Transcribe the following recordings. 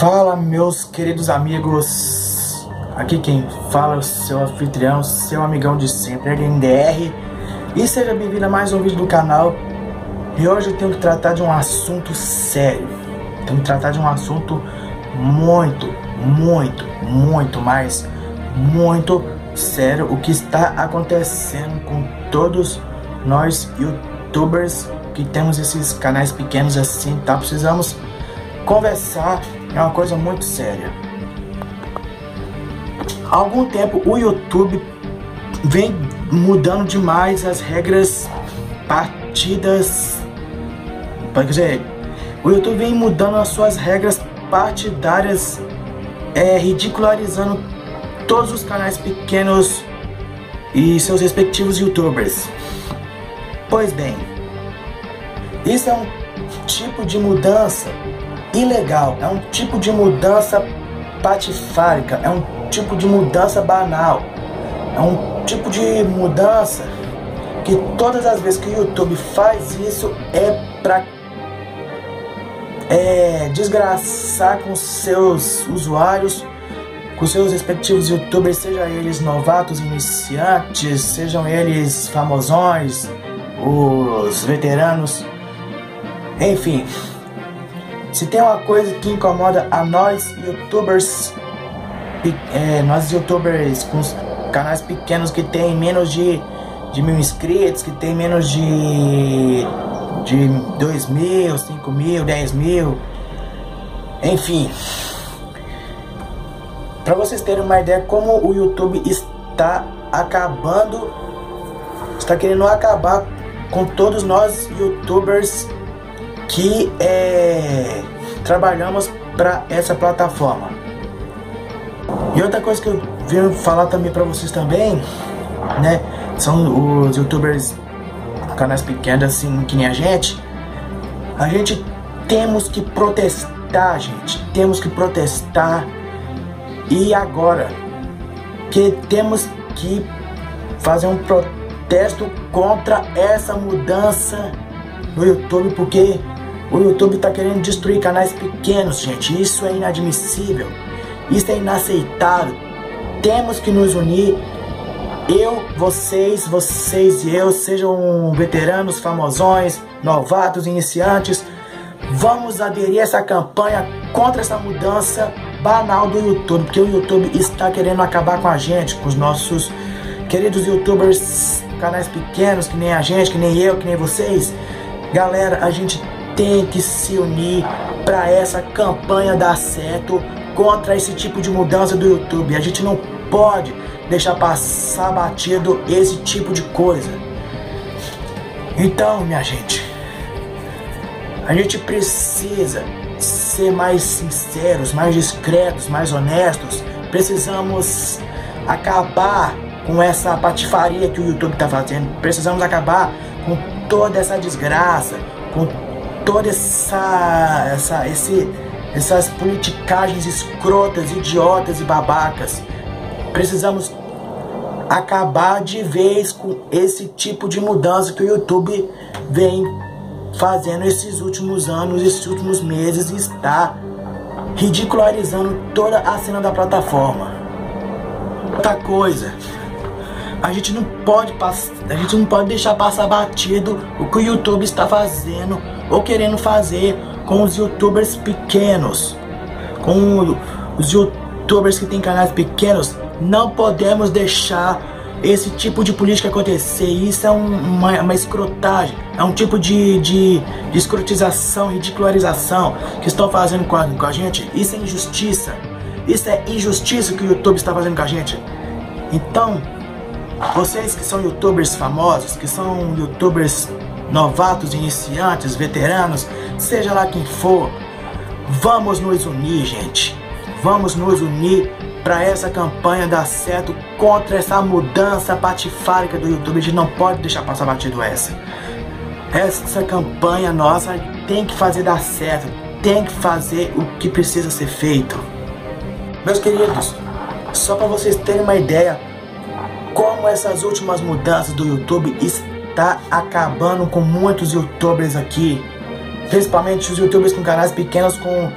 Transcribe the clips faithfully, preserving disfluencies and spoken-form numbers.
Fala, meus queridos amigos, aqui quem fala é o seu anfitrião, seu amigão de sempre, L N D R, e seja bem-vindo a mais um vídeo do canal. E hoje eu tenho que tratar de um assunto sério, tenho que tratar de um assunto muito, muito, muito mais, muito sério, o que está acontecendo com todos nós youtubers que temos esses canais pequenos assim, tá? Precisamos conversar, é uma coisa muito séria. Há algum tempo o YouTube vem mudando demais as regras partidas, quer dizer, o YouTube vem mudando as suas regras partidárias, é, ridicularizando todos os canais pequenos e seus respectivos youtubers. Pois bem, isso é um tipo de mudança ilegal, é um tipo de mudança patifárica, é um tipo de mudança banal, é um tipo de mudança que todas as vezes que o YouTube faz isso é pra é, desgraçar com seus usuários, com seus respectivos youtubers, sejam eles novatos, iniciantes, sejam eles famosões, os veteranos, enfim. Se tem uma coisa que incomoda a nós youtubers, é, nós youtubers com canais pequenos que tem menos de, de mil inscritos, que tem menos de, de dois mil, cinco mil, dez mil, enfim. Para vocês terem uma ideia como o YouTube está acabando, está querendo acabar com todos nós youtubers que é, trabalhamos para essa plataforma. E outra coisa que eu venho falar também para vocês também, né, são os youtubers, canais pequenos assim que nem a gente. A gente temos que protestar, gente, temos que protestar. E agora que temos que fazer um protesto contra essa mudança no YouTube, porque o YouTube está querendo destruir canais pequenos, gente. Isso é inadmissível, isso é inaceitável. Temos que nos unir. Eu, vocês, vocês e eu, sejam veteranos, famosões, novatos, iniciantes, vamos aderir a essa campanha contra essa mudança banal do YouTube, porque o YouTube está querendo acabar com a gente, com os nossos queridos youtubers, canais pequenos, que nem a gente, que nem eu, que nem vocês. Galera, a gente tem que se unir para essa campanha dar certo contra esse tipo de mudança do YouTube. A gente não pode deixar passar batido esse tipo de coisa. Então, minha gente, a gente precisa ser mais sinceros, mais discretos, mais honestos. Precisamos acabar com essa patifaria que o YouTube está fazendo. Precisamos acabar com toda essa desgraça, com toda essa, essa esse, essas politicagens escrotas, idiotas e babacas. Precisamos acabar de vez com esse tipo de mudança que o YouTube vem fazendo esses últimos anos, esses últimos meses, e está ridicularizando toda a cena da plataforma. Outra coisa, a gente não pode passar, a gente não pode deixar passar batido o que o YouTube está fazendo ou querendo fazer com os youtubers pequenos, com os youtubers que têm canais pequenos. Não podemos deixar esse tipo de política acontecer. Isso é um, uma, uma escrotagem, é um tipo de, de, de escrotização, ridicularização que estão fazendo com a, com a gente. Isso é injustiça, isso é injustiça que o YouTube está fazendo com a gente. Então, vocês que são youtubers famosos, que são youtubers novatos, iniciantes, veteranos, seja lá quem for, vamos nos unir, gente. Vamos nos unir para essa campanha dar certo contra essa mudança patifárica do YouTube. A gente não pode deixar passar batido essa. Essa campanha nossa tem que fazer dar certo, tem que fazer o que precisa ser feito. Meus queridos, só para vocês terem uma ideia como essas últimas mudanças do YouTube está acabando com muitos youtubers aqui, principalmente os youtubers com canais pequenos, com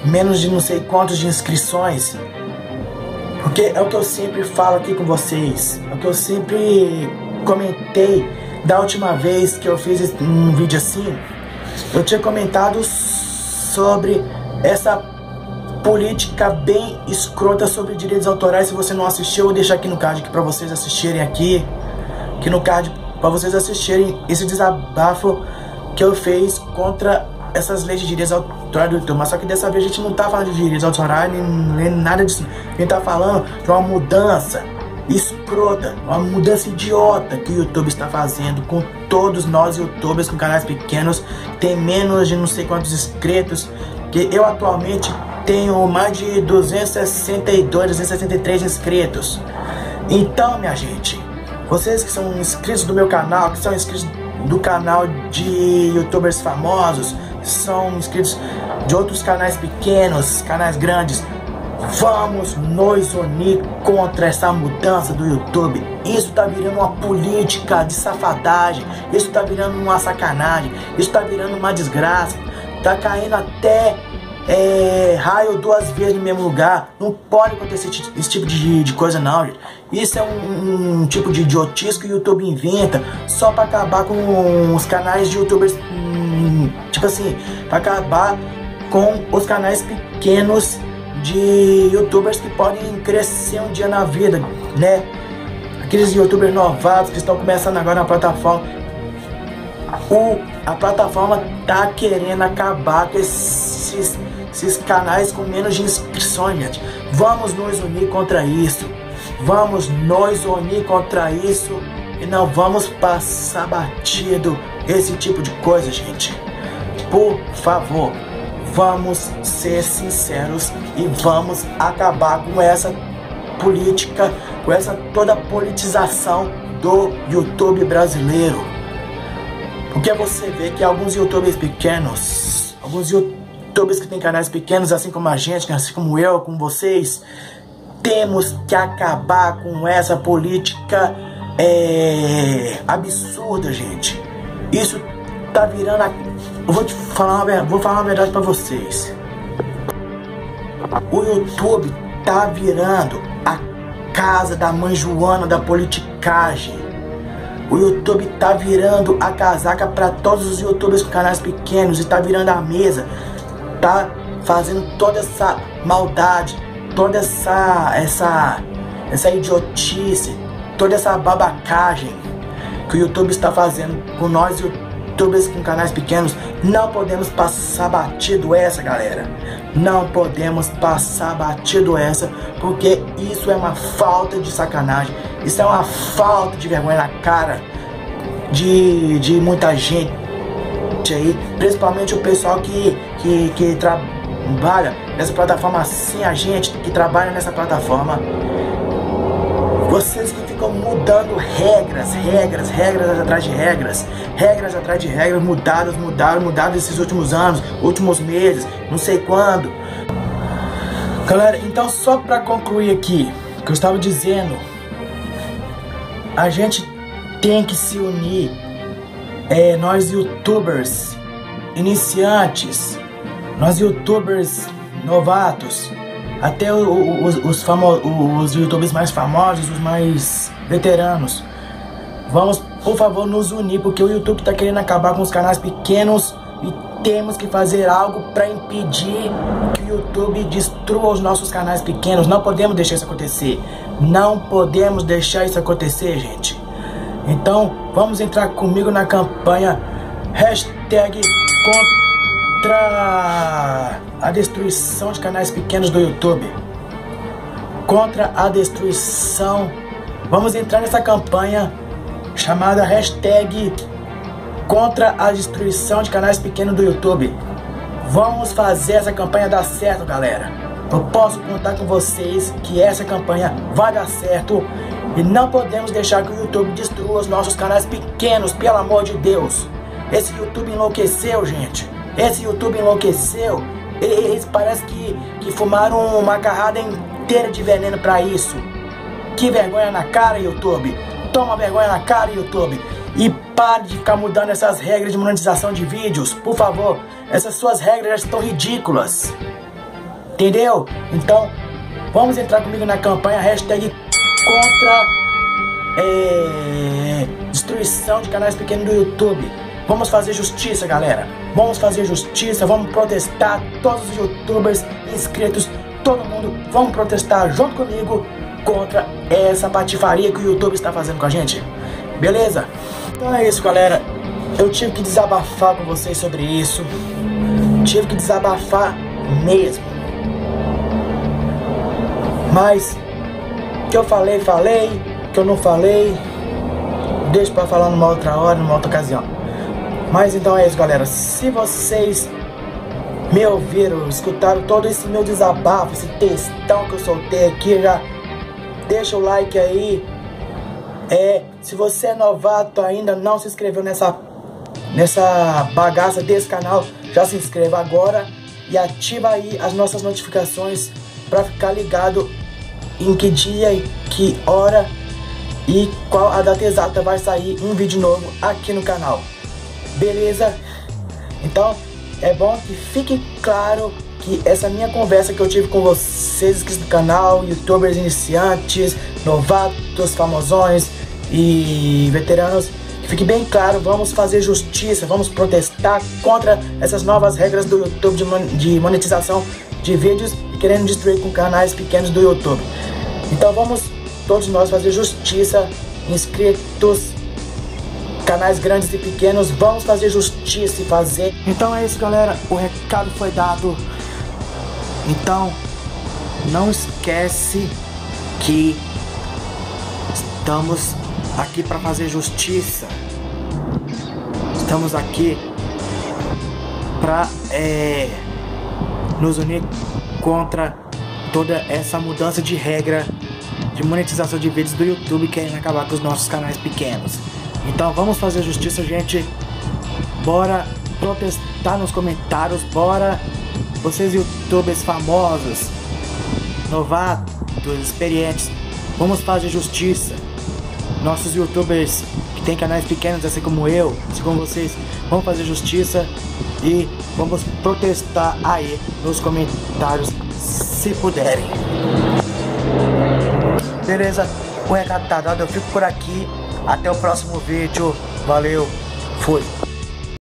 menos de não sei quantos de inscrições. Porque é o que eu sempre falo aqui com vocês, é o que eu sempre comentei da última vez que eu fiz um vídeo assim. Eu tinha comentado sobre essa política bem escrota sobre direitos autorais. Se você não assistiu, eu vou deixar aqui no card aqui pra vocês assistirem aqui, aqui no card pra vocês assistirem esse desabafo que eu fiz contra essas leis de direitos autorais do YouTube. Mas só que dessa vez a gente não tá falando de direitos autorais nem, nem nada disso. A gente tá falando de uma mudança escrota, uma mudança idiota que o YouTube está fazendo com todos nós youtubers com canais pequenos, tem menos de não sei quantos inscritos, que eu atualmente tenho mais de duzentos e sessenta e dois, duzentos e sessenta e três inscritos. Então, minha gente, vocês que são inscritos do meu canal, que são inscritos do canal de youtubers famosos, são inscritos de outros canais pequenos, canais grandes, vamos nos unir contra essa mudança do YouTube. Isso tá virando uma política de safadagem, isso tá virando uma sacanagem, isso tá virando uma desgraça, tá caindo até é, raio duas vezes no mesmo lugar. Não pode acontecer esse tipo de, de coisa não, gente. Isso é um, um tipo de idiotice que o YouTube inventa só pra acabar com os canais de youtubers, hum, tipo assim, pra acabar com os canais pequenos de youtubers que podem crescer um dia na vida, né? Aqueles youtubers novatos que estão começando agora na plataforma. O, a plataforma tá querendo acabar com esses, esses canais com menos de inscrições, gente. Vamos nos unir contra isso. Vamos nos unir contra isso e não vamos passar batido esse tipo de coisa, gente. Por favor. Vamos ser sinceros e vamos acabar com essa política, com essa toda politização do YouTube brasileiro. Porque você vê que alguns youtubers pequenos, alguns youtubers que têm canais pequenos, assim como a gente, assim como eu, como vocês, temos que acabar com essa política é, absurda, gente. Isso tá virando a... Eu vou te falar uma, vou falar uma verdade pra vocês. O YouTube tá virando a casa da mãe Joana da politicagem. O YouTube tá virando a casaca pra todos os youtubers com canais pequenos e tá virando a mesa. Tá fazendo toda essa maldade, toda essa essa essa idiotice, toda essa babacagem que o YouTube está fazendo com nós youtubers com canais pequenos. Não podemos passar batido essa, galera. Não podemos passar batido essa, porque isso é uma falta de sacanagem. Isso é uma falta de vergonha na cara de, de muita gente aí, principalmente o pessoal que, que, que trabalha nessa plataforma, assim, a gente que trabalha nessa plataforma. Vocês que ficam mudando regras, regras, regras atrás de regras, regras atrás de regras, mudadas, mudadas, mudadas esses últimos anos, últimos meses, não sei quando. Galera, então só pra concluir aqui, o que eu estava dizendo, a gente tem que se unir, é, nós youtubers iniciantes, nós youtubers novatos, até o, o, os, os, famo, os youtubers mais famosos, os mais veteranos. Vamos, por favor, nos unir, porque o YouTube está querendo acabar com os canais pequenos e temos que fazer algo para impedir que o YouTube destrua os nossos canais pequenos. Não podemos deixar isso acontecer. Não podemos deixar isso acontecer, gente. Então, vamos entrar comigo na campanha hashtag contra a destruição de canais pequenos do YouTube. Contra a destruição. Vamos entrar nessa campanha chamada hashtag contra a destruição de canais pequenos do YouTube. Vamos fazer essa campanha dar certo, galera. Eu posso contar com vocês que essa campanha vai dar certo. E não podemos deixar que o YouTube destrua os nossos canais pequenos, pelo amor de Deus. Esse YouTube enlouqueceu, gente. Esse YouTube enlouqueceu. Eles parece que, que fumaram uma carrada inteira de veneno pra isso. Que vergonha na cara, YouTube. Toma vergonha na cara, YouTube. E pare de ficar mudando essas regras de monetização de vídeos. Por favor, essas suas regras já estão ridículas. Entendeu? Então, vamos entrar comigo na campanha hashtag contra é, destruição de canais pequenos do YouTube. Vamos fazer justiça, galera. Vamos fazer justiça, vamos protestar. Todos os youtubers inscritos, todo mundo, vamos protestar junto comigo contra essa patifaria que o YouTube está fazendo com a gente. Beleza? Então é isso, galera. Eu tive que desabafar com vocês sobre isso. Tive que desabafar mesmo. Mas que eu falei, falei. Que eu não falei, deixa pra falar numa outra hora, numa outra ocasião. Mas então é isso, galera. Se vocês me ouviram, escutaram todo esse meu desabafo, esse textão que eu soltei aqui, já deixa o like aí. É, se você é novato ainda, não se inscreveu nessa, nessa bagaça desse canal, já se inscreva agora e ativa aí as nossas notificações pra ficar ligado em que dia e que hora e qual a data exata vai sair um vídeo novo aqui no canal. Beleza? Então é bom que fique claro que essa minha conversa que eu tive com vocês inscritos no canal, youtubers iniciantes, novatos, famosões e veteranos, que fique bem claro, vamos fazer justiça, vamos protestar contra essas novas regras do YouTube de, mon de monetização de vídeos e querendo destruir com canais pequenos do YouTube. Então vamos todos nós fazer justiça, inscritos, canais grandes e pequenos, vamos fazer justiça e fazer. Então é isso, galera, o recado foi dado. Então não esquece que estamos aqui para fazer justiça. Estamos aqui para é, nos unir contra toda essa mudança de regra de monetização de vídeos do YouTube, querendo acabar com os nossos canais pequenos. Então vamos fazer justiça, gente. Bora protestar nos comentários. Bora, vocês youtubers famosos, novatos, experientes, vamos fazer justiça. Nossos youtubers que tem canais pequenos, assim como eu, assim como vocês, vamos fazer justiça e vamos protestar aí nos comentários, se puderem. Beleza? O recado tá dado, eu fico por aqui. Até o próximo vídeo. Valeu, fui.